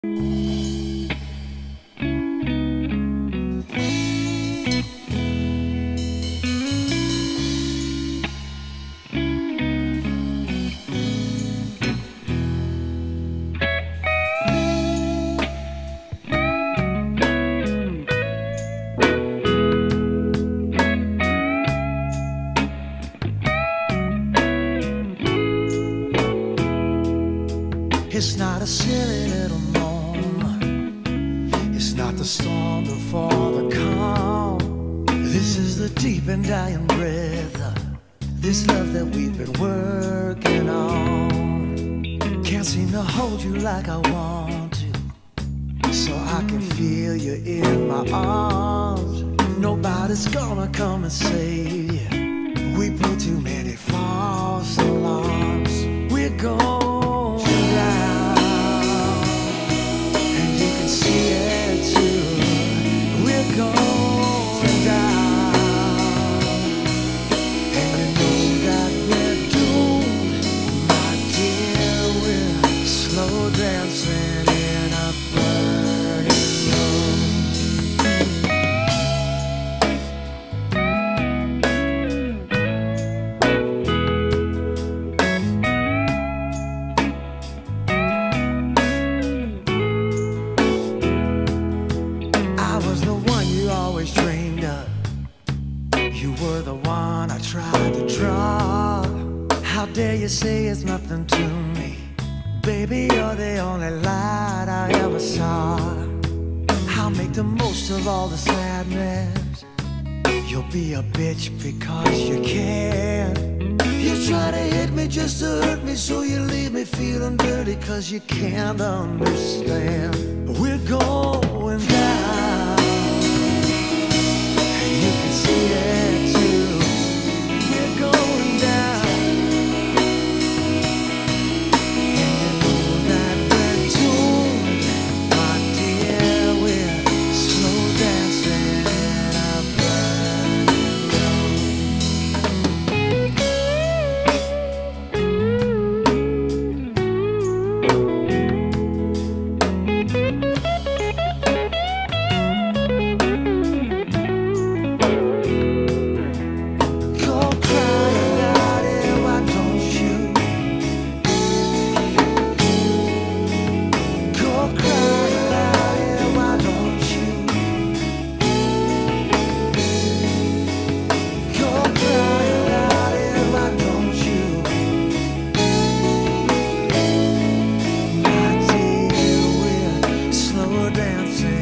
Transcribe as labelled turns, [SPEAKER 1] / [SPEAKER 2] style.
[SPEAKER 1] It's not a silly little moment. It's not the storm before the calm. This is the deep and dying breath of this love that we've been working on. Can't seem to hold you like I want to, so I can feel you in my arms. Nobody's gonna come and save you. We put too many false alarms. We're going down, and you can see it too. We're going down, and you know that we're doomed, my dear. We're slow dancing in a burning room. Always dreamed of. You were the one I tried to draw. How dare you say it's nothing to me? Baby, you're the only light I ever saw. I'll make the most of all the sadness. You'll be a bitch because you can. You try to hit me just to hurt me, so you leave me feeling dirty cause you can't understand. We're going down, you can see it too. We're going down, and you know that we're doomed, my dear. We're slow dancing in a burning dancing